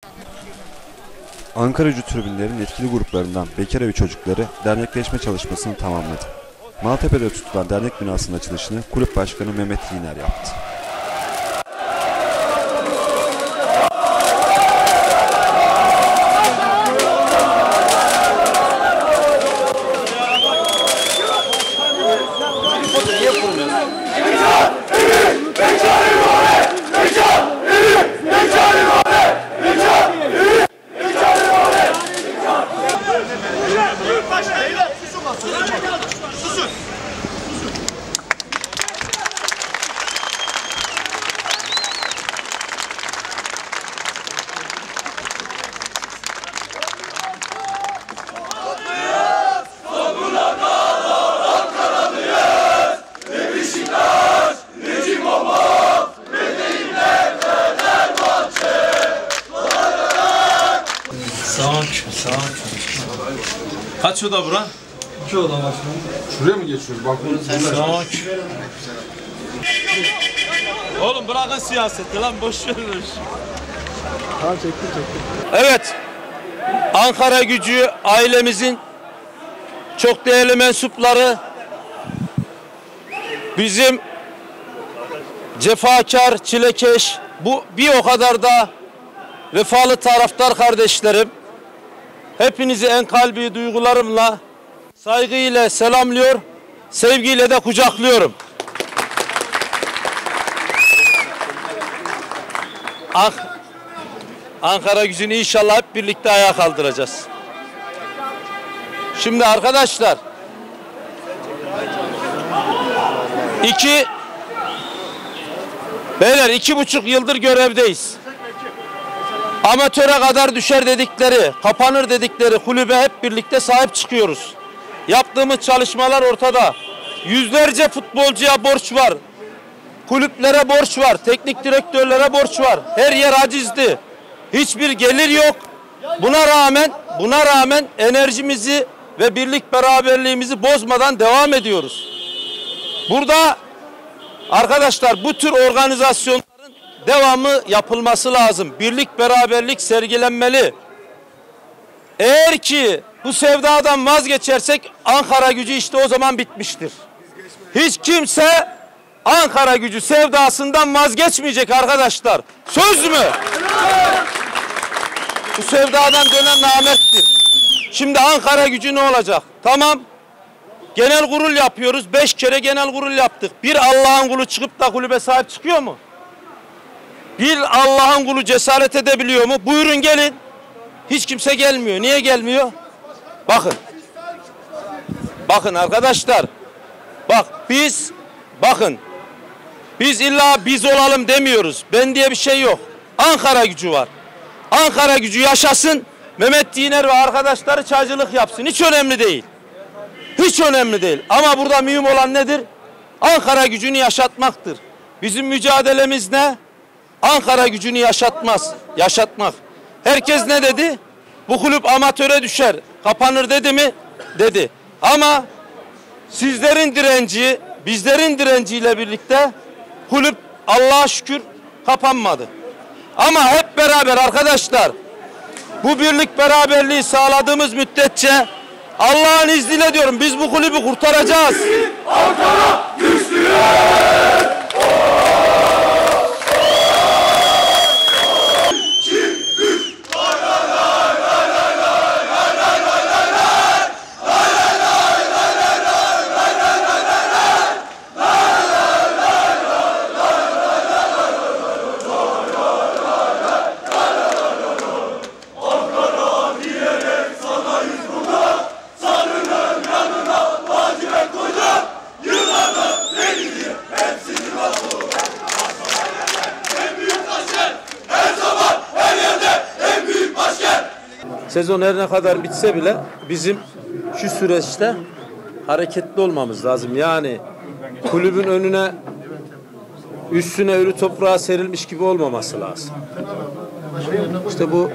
Ankaragücü tribünlerin etkili gruplarından Bekar çocukları dernekleşme çalışmasını tamamladı. Maltepe'de tutulan dernek binasının açılışını kulüp başkanı Mehmet Yiner yaptı. Kaç oda bura? 2 oda başkanım. Şuraya mı geçiyoruz? Balkonun Oğlum bırakın siyaseti lan, boş verin. Ha çektim. Evet. Ankaragücü ailemizin çok değerli mensupları, bizim cefakar, çilekeş, bu bir o kadar da vefalı taraftar kardeşlerim, hepinizi en kalbi duygularımla, saygıyla selamlıyor, sevgiyle de kucaklıyorum. Ankaragücü'nü inşallah hep birlikte ayağa kaldıracağız. Şimdi arkadaşlar, beyler 2,5 yıldır görevdeyiz. Amatöre kadar düşer dedikleri, kapanır dedikleri kulübe hep birlikte sahip çıkıyoruz. Yaptığımız çalışmalar ortada. Yüzlerce futbolcuya borç var. Kulüplere borç var. Teknik direktörlere borç var. Her yer acizdi. Hiçbir gelir yok. Buna rağmen enerjimizi ve birlik beraberliğimizi bozmadan devam ediyoruz. Burada arkadaşlar bu tür organizasyonların devamı yapılması lazım. Birlik beraberlik sergilenmeli. Eğer ki bu sevdadan vazgeçersek Ankaragücü işte o zaman bitmiştir. Hiç kimse Ankaragücü sevdasından vazgeçmeyecek arkadaşlar. Söz mü? Bu sevdadan dönen namerttir. Şimdi Ankaragücü ne olacak? Tamam. Genel kurul yapıyoruz. 5 kere genel kurul yaptık. Bir Allah'ın kulu çıkıp da kulübe sahip çıkıyor mu? Bir Allah'ın kulu cesaret edebiliyor mu? Buyurun gelin. Hiç kimse gelmiyor. Niye gelmiyor? Bakın arkadaşlar. Biz illa biz olalım demiyoruz. Ben diye bir şey yok. Ankaragücü var. Ankaragücü yaşasın. Mehmet Yiner ve arkadaşları çaycılık yapsın. Hiç önemli değil. Hiç önemli değil. Ama burada mühim olan nedir? Ankaragücünü yaşatmaktır. Bizim mücadelemiz ne? Ankaragücünü yaşatmak. Herkes ne dedi? Bu kulüp amatöre düşer, kapanır dedi mi? Dedi. Ama sizlerin direnci, bizlerin direnciyle birlikte kulüp Allah'a şükür kapanmadı. Ama hep beraber arkadaşlar, bu birlik beraberliği sağladığımız müddetçe Allah'ın izniyle diyorum biz bu kulübü kurtaracağız. Ankara güçlüler! Sezon her ne kadar bitse bile bizim şu süreçte hareketli olmamız lazım. Yani kulübün önüne, üstüne ölü toprağa serilmiş gibi olmaması lazım. İşte bu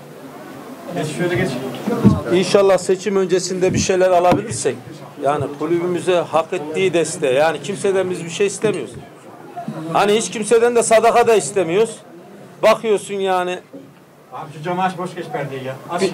İnşallah seçim öncesinde bir şeyler alabilirsek, yani kulübümüze hak ettiği desteği, yani kimseden biz bir şey istemiyoruz. Hani hiç kimseden de sadaka da istemiyoruz. Bakıyorsun yani Abi şu camı aç boş geç perdeyi ya. Aç ya.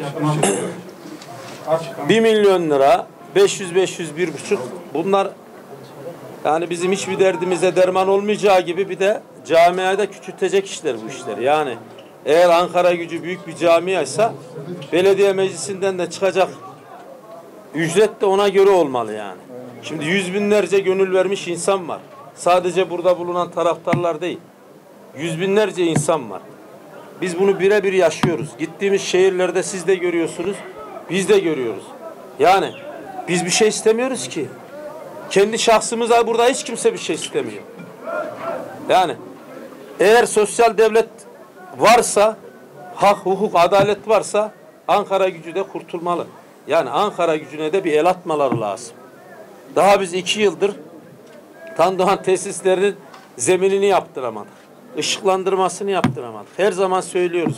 Aç. 1 milyon lira, 500, 1,5. Bunlar yani bizim hiçbir derdimize derman olmayacağı gibi bir de camiada küçültecek işler bu işler. Yani eğer Ankara Gücü büyük bir camiaysa belediye meclisinden de çıkacak ücret de ona göre olmalı yani. Şimdi yüz binlerce gönül vermiş insan var. Sadece burada bulunan taraftarlar değil. Yüz binlerce insan var. Biz bunu birebir yaşıyoruz. Gittiğimiz şehirlerde siz de görüyorsunuz, biz de görüyoruz. Yani biz bir şey istemiyoruz ki. Kendi şahsımıza burada hiç kimse bir şey istemiyor. Yani eğer sosyal devlet varsa, hak, hukuk, adalet varsa Ankara Gücü de kurtulmalı. Yani Ankara Gücü'ne de bir el atmaları lazım. Daha biz 2 yıldır Tandoğan tesislerinin zeminini yaptıramadık. Işıklandırmasını yaptıramadık. Her zaman söylüyoruz.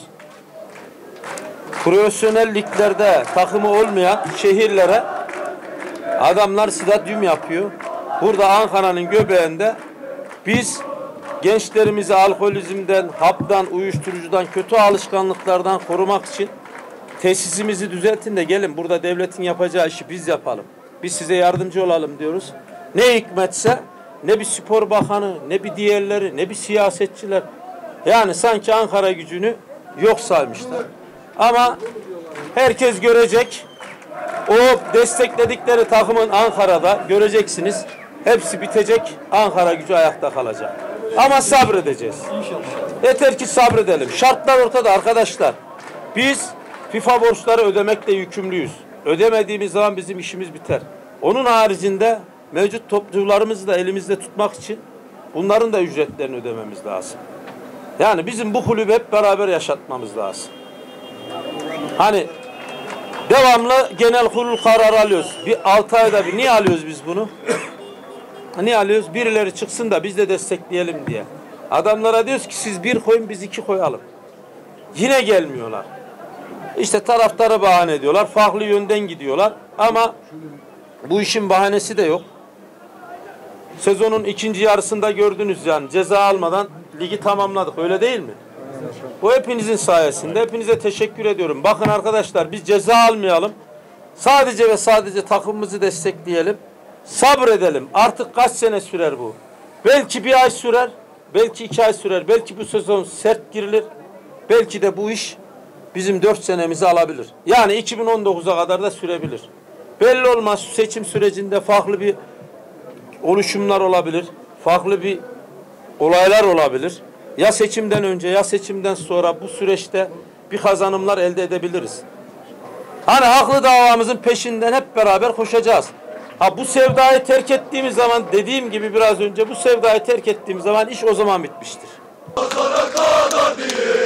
Profesyonel liglerde takımı olmayan şehirlere adamlar stadyum yapıyor. Burada Ankara'nın göbeğinde biz gençlerimizi alkolizmden, haptan, uyuşturucudan, kötü alışkanlıklardan korumak için tesisimizi düzeltin de gelin burada devletin yapacağı işi biz yapalım. Biz size yardımcı olalım diyoruz. Ne hikmetse ne bir spor bakanı, ne bir diğerleri, ne bir siyasetçiler. Yani sanki Ankara Gücü'nü yok saymışlar. Ama herkes görecek. O destekledikleri takımın Ankara'da göreceksiniz. Hepsi bitecek. Ankara Gücü ayakta kalacak. Ama sabredeceğiz. Yeter ki sabredelim. Şartlar ortada arkadaşlar. Biz FIFA borçları ödemekle yükümlüyüz. Ödemediğimiz zaman bizim işimiz biter. Onun haricinde mevcut topçularımızı da elimizde tutmak için bunların da ücretlerini ödememiz lazım. Yani bizim bu kulübü hep beraber yaşatmamız lazım. Hani devamlı genel kurul kararı alıyoruz. Bir 6 ayda bir. Niye alıyoruz biz bunu? Niye alıyoruz? Birileri çıksın da biz de destekleyelim diye. Adamlara diyoruz ki siz 1 koyun biz 2 koyalım. Yine gelmiyorlar. İşte taraftarı bahane ediyorlar. Farklı yönden gidiyorlar. Ama bu işin bahanesi de yok. Sezonun ikinci yarısında gördünüz yani ceza almadan ligi tamamladık. Öyle değil mi? Bu hepinizin sayesinde. Hepinize teşekkür ediyorum. Bakın arkadaşlar biz ceza almayalım. Sadece ve sadece takımımızı destekleyelim. Sabredelim. Artık kaç sene sürer bu? Belki 1 ay sürer. Belki 2 ay sürer. Belki bu sezon sert girilir. Belki de bu iş bizim 4 senemizi alabilir. Yani 2019'a kadar da sürebilir. Belli olmaz. Seçim sürecinde farklı bir oluşumlar olabilir. Farklı bir olaylar olabilir. Ya seçimden önce ya seçimden sonra bu süreçte bir kazanımlar elde edebiliriz. Hani haklı davamızın peşinden hep beraber koşacağız. Ha bu sevdayı terk ettiğimiz zaman dediğim gibi biraz önce bu sevdayı terk ettiğimiz zaman iş o zaman bitmiştir.